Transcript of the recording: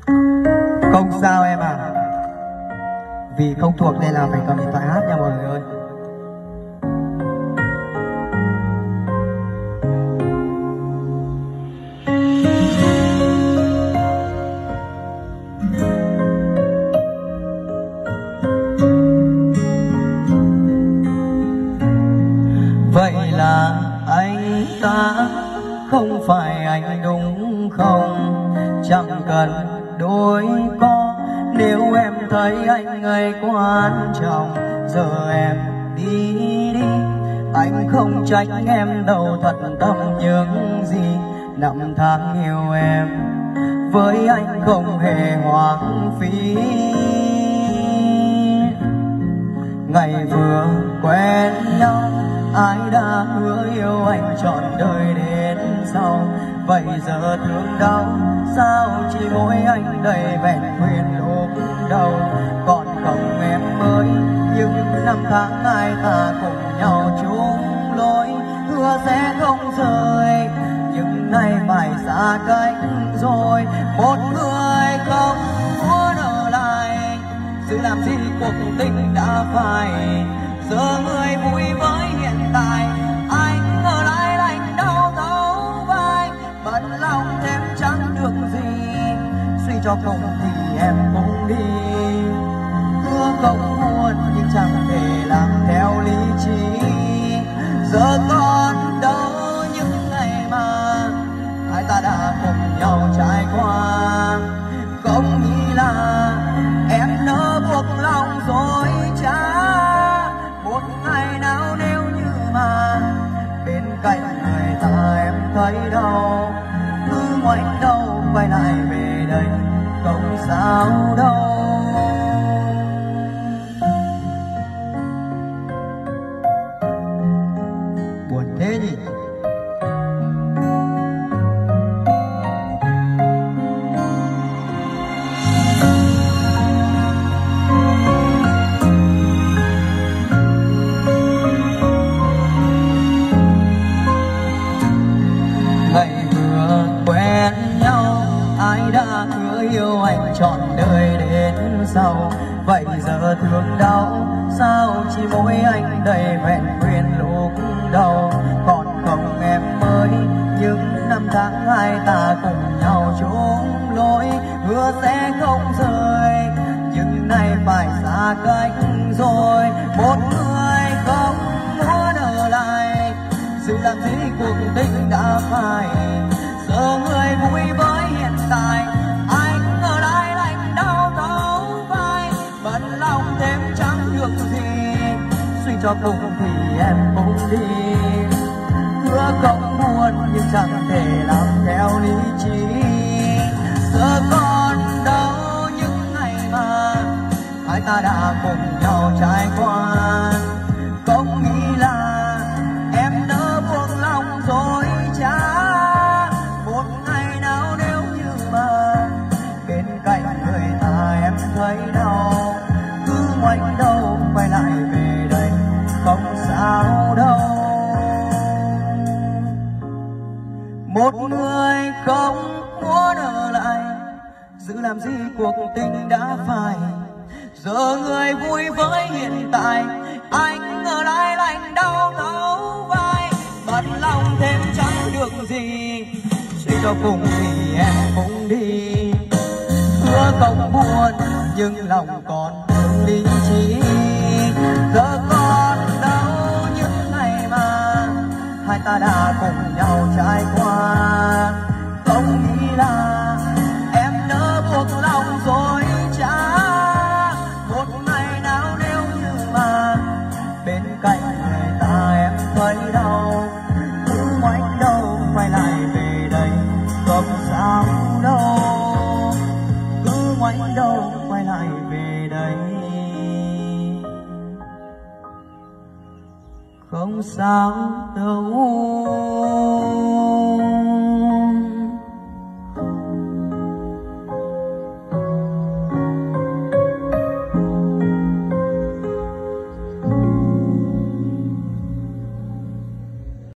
Không sao em à, vì không thuộc nên là phải cầm điện thoại hát nha mọi người ơi. Vậy là anh ta không phải anh đúng không? Chẳng cần đôi co nếu em thấy anh ấy quan trọng. Giờ em đi đi, anh không trách em đâu, thật tâm những gì năm tháng yêu em với anh không hề hoang phí. Ngày vừa quen nhau ai đã hứa yêu anh trọn đời đến sau. Vậy giờ thương đau sao chỉ mỗi anh đầy vẹn nguyên lúc đầu. Còn không em ơi, những năm tháng ai ta cùng nhau chung lối, hứa sẽ không rời nhưng nay phải xa cách rồi. Một người không muốn ở lại, sự làm gì cuộc tình đã phai. Giờ người vui với hiện tại, anh ở lại lạnh đau thấu vai. Bận lòng thêm chẳng được gì, suy cho cùng thì em cũng đi. Hứa không muốn nhưng chẳng thể làm theo lý trí. Giờ còn đâu những ngày mà hai ta đã cùng nhau trải qua. Không nghĩ là em nỡ buộc lòng dối trá. Một ngày nào nếu như mà bên cạnh người ta em thấy đau, cứ ngoảnh đầu quay lại về đây không sao đâu. Buồn thế nhỉ? Yêu anh trọn đời đến sau. Vậy giờ thương đau sao chỉ mỗi anh đầy vẹn nguyên lúc đầu. Còn không em ơi, những năm tháng hai ta cùng nhau chung lối, hứa sẽ không rời nhưng nay phải xa cách rồi. Một người không muốn ở lại, sự làm gì cuộc tình đã phai. Giờ người vui với hiện tại, suy cho cùng thì em cũng đi. Hứa không buồn nhưng chẳng thể làm theo lý trí. Giờ còn đâu những ngày mà hai ta đã cùng nhau trải qua. Không nghĩ là em nỡ buông lòng dối trá. Một ngày nào nếu như mà bên cạnh người ta em thấy đau, cứ ngoảnh đầu quay lại về đây không sao đâu. Một người không muốn ở lại, giữ làm gì cuộc tình đã phai. Giờ người vui với hiện tại, anh ở lại lạnh đau thấu vai. Bận lòng thêm chẳng được gì, suy cho cùng thì em cũng đi. Hứa không buồn nhưng lòng còn thương lý trí. Giờ còn đâu những ngày mà hai ta đã cùng nhau trải qua. Không nghĩ là em nỡ buộc lòng dối trá. Một ngày nào nếu như mà bên cạnh người ta em thấy đau, cứ ngoảnh đầu quay lại về đây không sao đâu. Cứ ngoảnh đầu quay lại về đây không sao đâu.